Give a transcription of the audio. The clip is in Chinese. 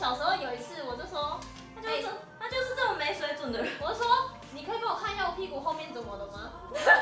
小时候有一次，我就说， 他就是这么没水准的人。 我就说，你可以帮我看一下我屁股后面怎么了吗？